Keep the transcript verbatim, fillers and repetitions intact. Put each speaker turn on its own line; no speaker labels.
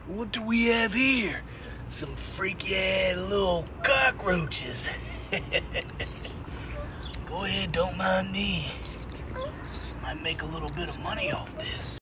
What do we have here? Some freaky ass little cockroaches. Go ahead, don't mind me. Might make a little bit of money off this.